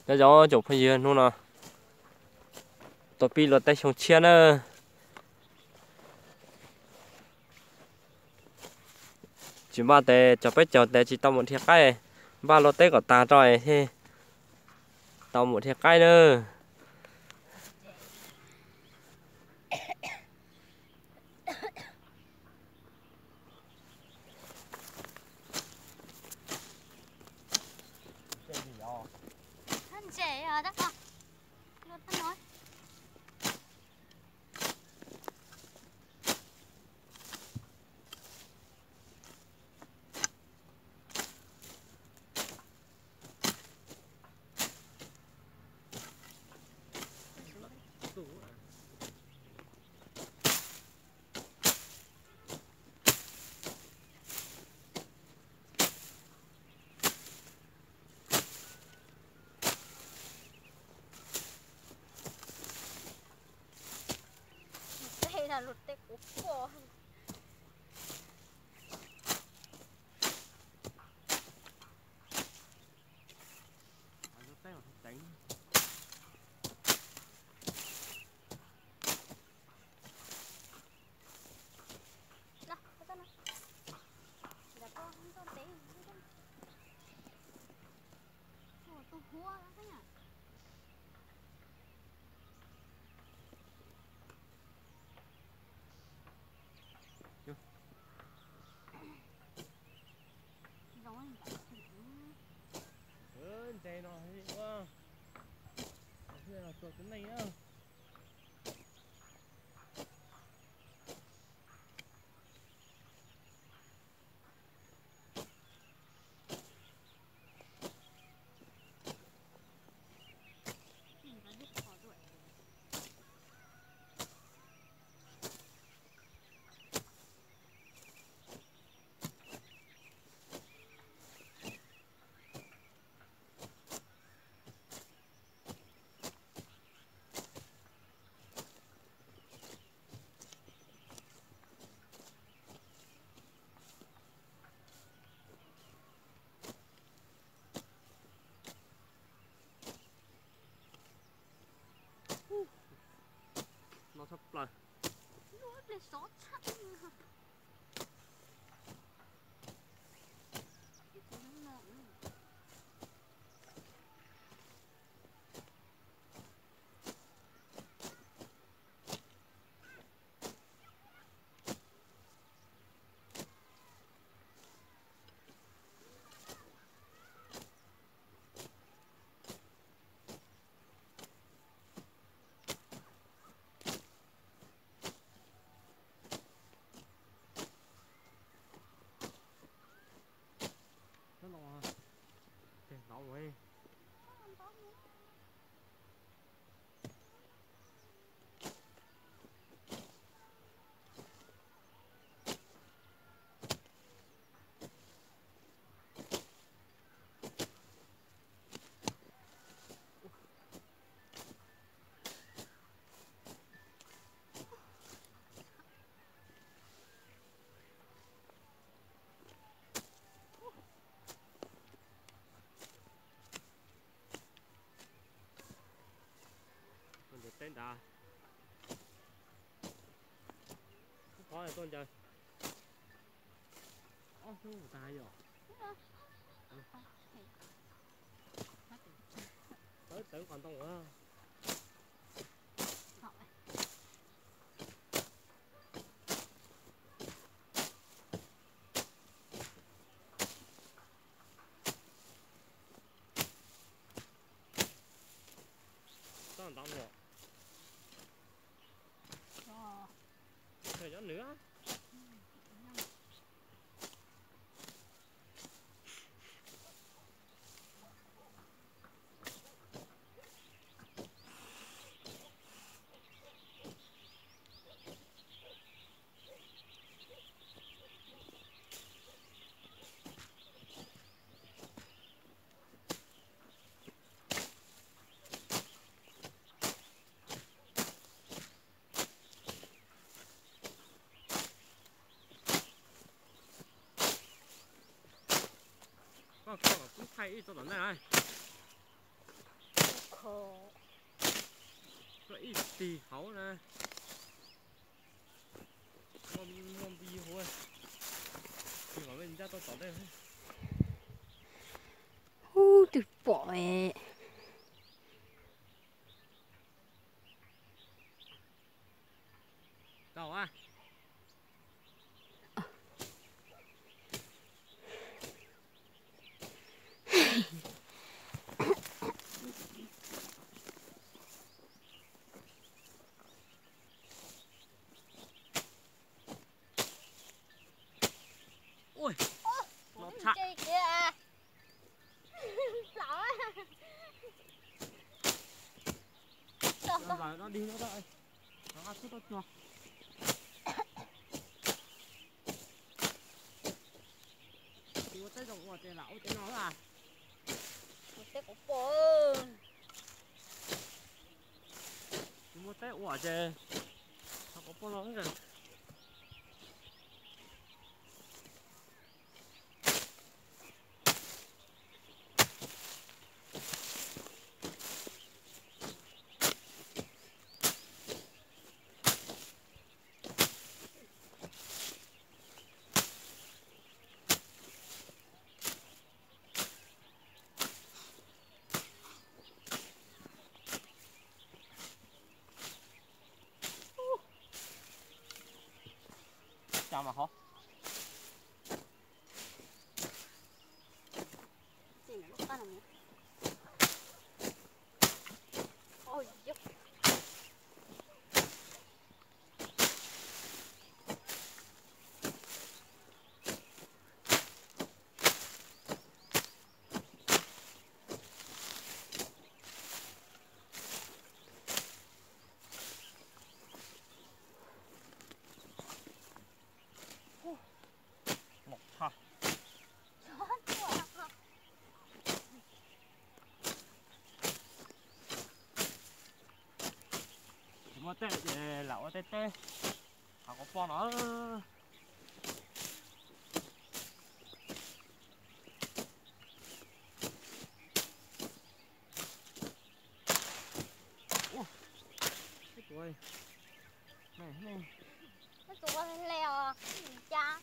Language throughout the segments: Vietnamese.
Giờ gió chụp hay gì luôn à. Tôi pi lọt tay xuống chia nữa. Chỉ ba tệ cho bé chờ tệ chỉ tao một thiệt cái. Ba lọt tay có ta rồi thì tao một thiệt cái nữa. Thân trẻ à đó con. Luôn thân nói. Đây là lụt tay của con. Đó, cái con này. Dạ con không có tí. Ủa, tôi hua lắm thế nhỉ? Chạy nó hay quá. Thế là tuột cái này á. Nó sắp lại. Nó để sót chắc. Nó nọ. Cái nóng ấy. Con được tên đà. Không có là con trời. Ồ, nó tài rồi. Tới tưởng còn tông nữa. Tao tông rồi. Thời gian nữa. Con cũng thay cho tận này này. có ít tì hấu nè ngon bì hôi thì bảo bên ra tôi tỏ đây tuyệt vời. đâu à ôi nó chặt nó vào nó đi nó đợi nó ăn chút nó thì có tay rộng của tiền lão tiền nó là một cái của bố một tay ủa chè nó có bao nó rồi chào mà khó ôi giời. một thằng một tay để lão tay tê họ có bao nó ôi này này Nó tụi con leo à cha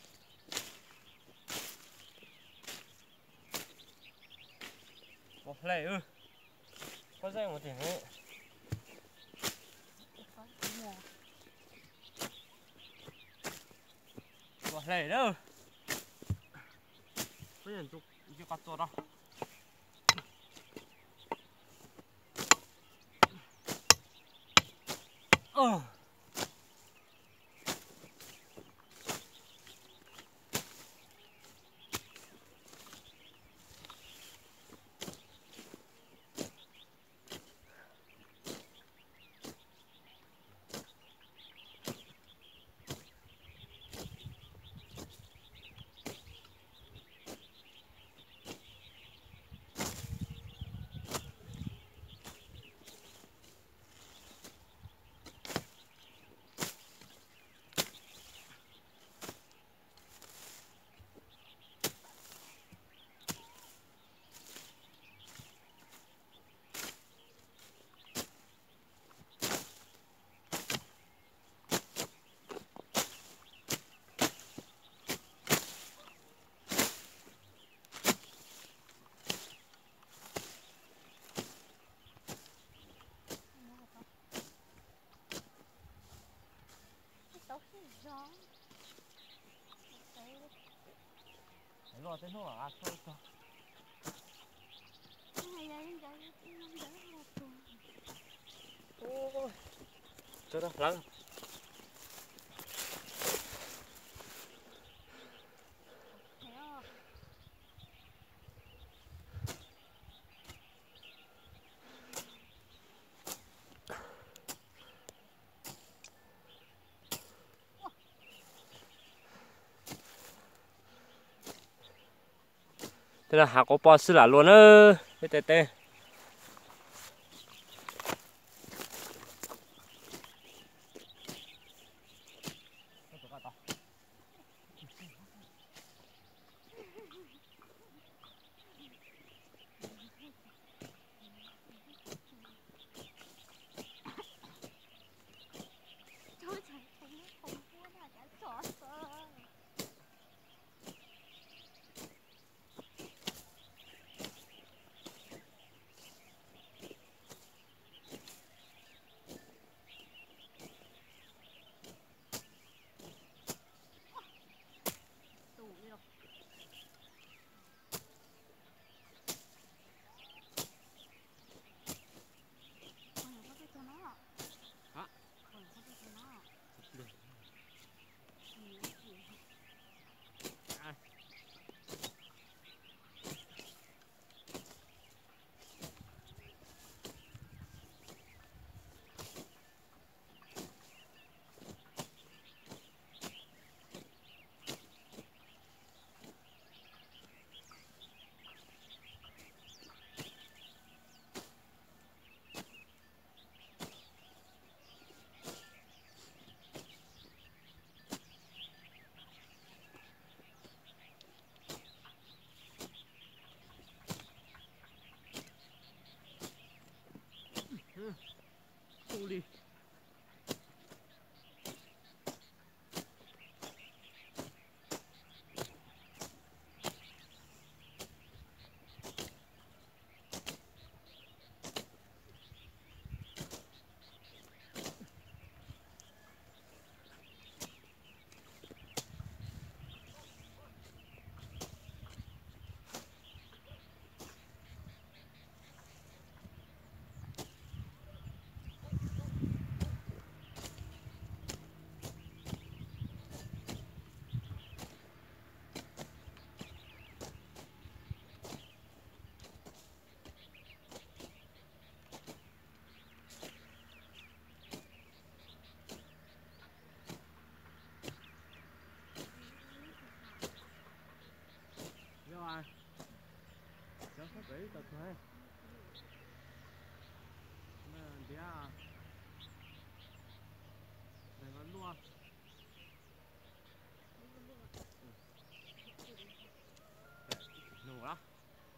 một lẻ ư có dây một tiền ấy một lẻ đâu có nhận chụp chưa cắt tốt đâu lo thế thôi à thôi thôi ôi cho đó lắng thế là hạ có bao xứ là luôn ơ tê tê tê Thu đi. Rồi. Cho sắp đấy tập thôi. Mà thế à? Này nó luôn. Nổ đó.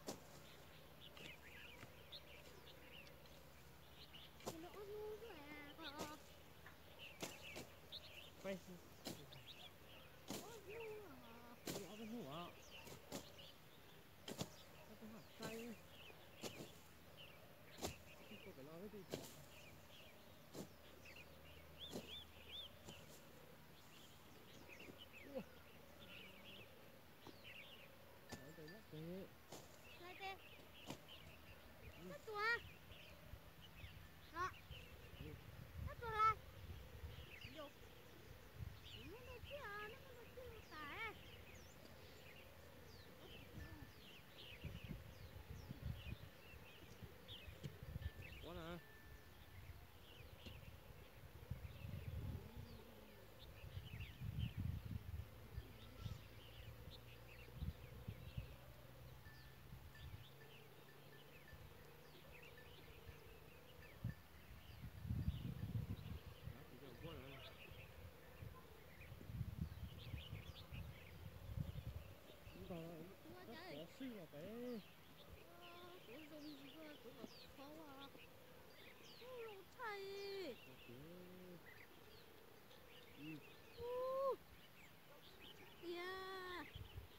Quay. Nó cái nổ á. Nó cái hạt say. Không phải lo cái gì. Nói tới lắc thế. Lại thế. Nó tua. Đó. Nó tua lại. Vô. Nó chia, nó chia cả. Quá nè. Rất khó suy vào bé. Tụi dùng gì cơ, tụi có khó à. Tụi lỗ thầy. Yeah.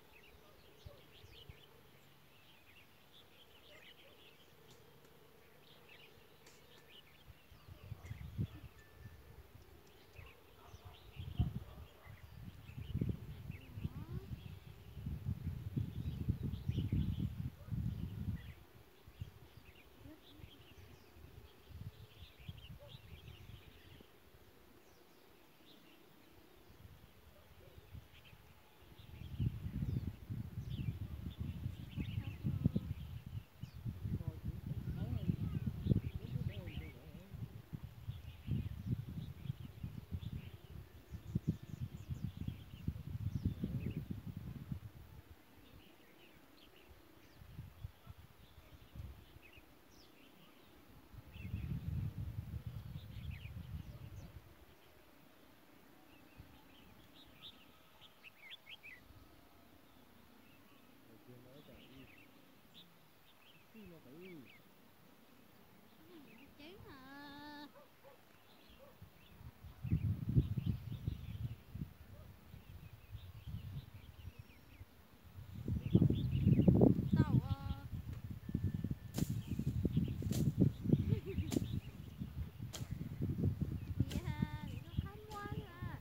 Chén à. Tao yeah, để nó tham quan à.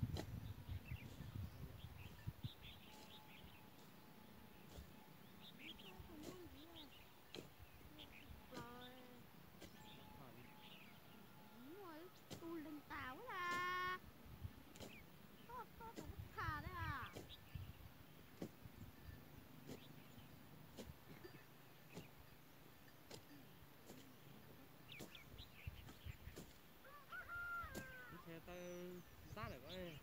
Rồi, tôi lên tàu quá là. Có phải bắt thà đấy à. Xe ta sát được coi.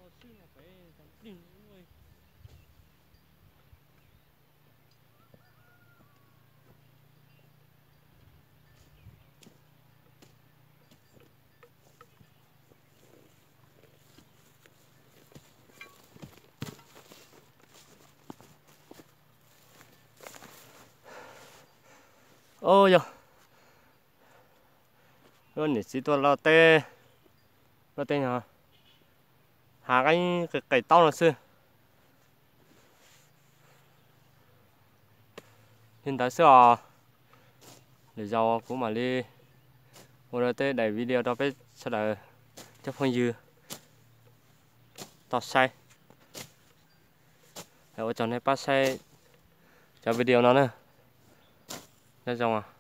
ôi giờ luôn để xí tua lo tê hả hà cái tao là xưa hiện tại xưa để giàu của mà đi một tê đẩy video đó phải sau đó chấp không dư tao sai để cho nên bắt sai cho video nó nữa ra dòng à